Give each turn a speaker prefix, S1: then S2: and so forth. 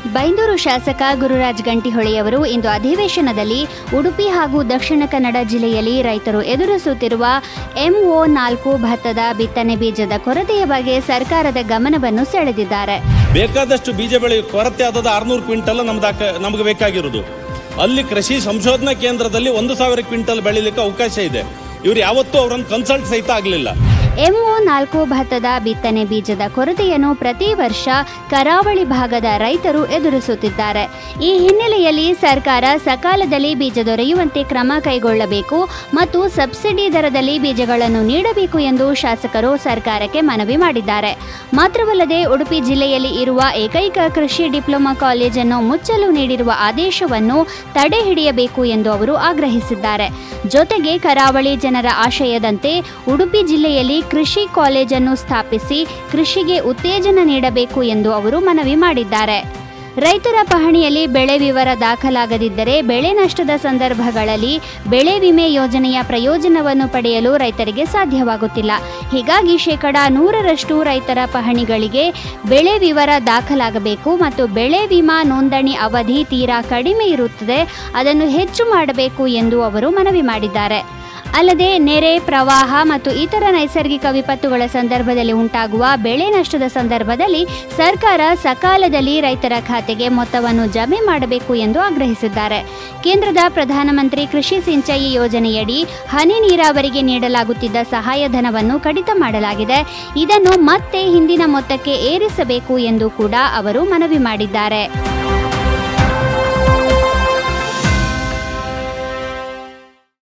S1: ಬೈಂದೂರು ಶಾಸಕ ಗುರುರಾಜ್ ಗಂಟಿಹೊಳೆಯವರು ಇಂದು ಅಧಿವೇಶನದಲ್ಲಿ ಉಡುಪಿ ಹಾಗೂ ದಕ್ಷಿಣ ಕನ್ನಡ ಜಿಲ್ಲೆಯಲ್ಲಿ ರೈತರು ಎದುರಿಸುತ್ತಿರುವ MO4 ಭತ್ತದ ಬಿತ್ತನೆ ಬೀಜದ ಕೊರತೆಯ ಬಗ್ಗೆ ಸರ್ಕಾರದ ಗಮನವನ್ನು ಸೆಳೆದಿದ್ದಾರೆ.
S2: ಬೇಕಾದಷ್ಟು ಬೀಜ ಬೆಳೆ ಕೊರತೆ ಆದ 600 ಕ್ವಿಂಟಲ್ ನಮಗೆ ಬೇಕಾಗಿರುವುದು. ಅಲ್ಲಿ ಕೃಷಿ ಸಂಶೋಧನಾ ಕೇಂದ್ರದಲ್ಲಿ 1000 ಕ್ವಿಂಟಲ್ ಬೆಳಿಲಿಕ್ಕೆ ಅವಕಾಶ ಇದೆ. ಇವರು ಯಾವತ್ತೂ ಅವರನ್ನು ಕನ್ಸಲ್ಟ್ ಸಹಿತ ಆಗಲಿಲ್ಲ.
S1: MO4 ಭತ್ತದ ಬಿತ್ತನೆ ಬೀಜದ ಕೊರತೆಯನ್ನು ಪ್ರತಿ ವರ್ಷ ಕರಾವಳಿ ಭಾಗದ ರೈತರು ಎದುರಿಸುತ್ತಿದ್ದಾರೆ. ಈ ಹಿನ್ನೆಲೆಯಲ್ಲಿ ಸರ್ಕಾರ ಸಕಾಲದಲ್ಲಿ ಬೀಜ ದೊರೆಯುವಂತೆ ಕ್ರಮ ಕೈಗೊಳ್ಳಬೇಕು ಮತ್ತು ಸಬ್ಸಿಡಿ ದರದಲ್ಲಿ ಬೀಜಗಳನ್ನು ನೀಡಬೇಕು ಎಂದು ಶಾಸಕರು ಸರ್ಕಾರಕ್ಕೆ ಮನವಿ ಮಾಡಿದ್ದಾರೆ. ಮಾತ್ರವಲ್ಲದೆ ಉಡುಪಿ ಜಿಲ್ಲೆಯಲ್ಲಿ ಇರುವ ಏಕೈಕ ಕೃಷಿ ಡಿಪ್ಲೊಮಾ ಕಾಲೇಜನ್ನು ಮುಚ್ಚಲು ನೀಡಿರುವ ಆದೇಶವನ್ನು ತಡೆ ಹಿಡಿಯಬೇಕು ಎಂದು ಅವರು ಆಗ್ರಹಿಸಿದ್ದಾರೆ. ಜೊತೆಗೆ ಕರಾವಳಿ ಜನರ ಆಶಯದಂತೆ ಉಡುಪಿ ಜಿಲ್ಲೆಯಲ್ಲಿ ಕೃಷಿ ಕಾಲೇಜನ್ನು ಸ್ಥಾಪಿಸಿ ಕೃಷಿಗೆ ಉತ್ತೇಜನ ನೀಡಬೇಕು ಎಂದು ಅವರು ಮನವಿ ಮಾಡಿದ್ದಾರೆ. ರೈತರ ಪಹಣಿಯಲ್ಲಿ ಬೆಳೆ ವಿವರ ದಾಖಲಾಗದಿದ್ದರೆ ಬೆಳೆ ನಷ್ಟದ ಸಂದರ್ಭಗಳಲ್ಲಿ ಬೆಳೆ ವಿಮೆ ಯೋಜನೆಯ ಪ್ರಯೋಜನವನ್ನು ಪಡೆಯಲು ರೈತರಿಗೆ ಸಾಧ್ಯವಾಗುತ್ತಿಲ್ಲ. ಹೀಗಾಗಿ 100% ರೈತರ ಪಹಣಿಗಳಿಗೆ ಬೆಳೆ ವಿವರ ದಾಖಲಾಗಬೇಕು ಮತ್ತು ಬೆಳೆ ವಿಮಾ ನೋಂದಣಿ ಅವಧಿ ತೀರಾ ಕಡಿಮೆ ಇರುತ್ತದೆ, ಅದನ್ನು ಹೆಚ್ಚು ಮಾಡಬೇಕು ಎಂದು ಅವರು ಮನವಿ ಮಾಡಿದ್ದಾರೆ. ಅಲ್ಲದೆ ನೆರೆ, ಪ್ರವಾಹ ಮತ್ತು ಇತರ ನೈಸರ್ಗಿಕ ವಿಪತ್ತುಗಳ ಸಂದರ್ಭದಲ್ಲಿ ಉಂಟಾಗುವ ಬೆಳೆ ನಷ್ಟದ ಸಂದರ್ಭದಲ್ಲಿ ಸರ್ಕಾರ ಸಕಾಲದಲ್ಲಿ ರೈತರ ಖಾತೆಗೆ ಮೊತ್ತವನ್ನು ಜಮೆ ಮಾಡಬೇಕು ಎಂದು ಆಗ್ರಹಿಸಿದ್ದಾರೆ. ಕೇಂದ್ರದ ಪ್ರಧಾನಮಂತ್ರಿ ಕೃಷಿ ಸಿಂಚಾಯಿ ಯೋಜನೆಯಡಿ ಹನಿ ನೀರಾವರಿಗೆ ನೀಡಲಾಗುತ್ತಿದ್ದ ಸಹಾಯಧನವನ್ನು ಕಡಿತ ಮಾಡಲಾಗಿದೆ. ಇದನ್ನು ಮತ್ತೆ ಹಿಂದಿನ ಮೊತ್ತಕ್ಕೆ ಏರಿಸಬೇಕು ಎಂದು ಕೂಡ ಅವರು ಮನವಿ ಮಾಡಿದ್ದಾರೆ.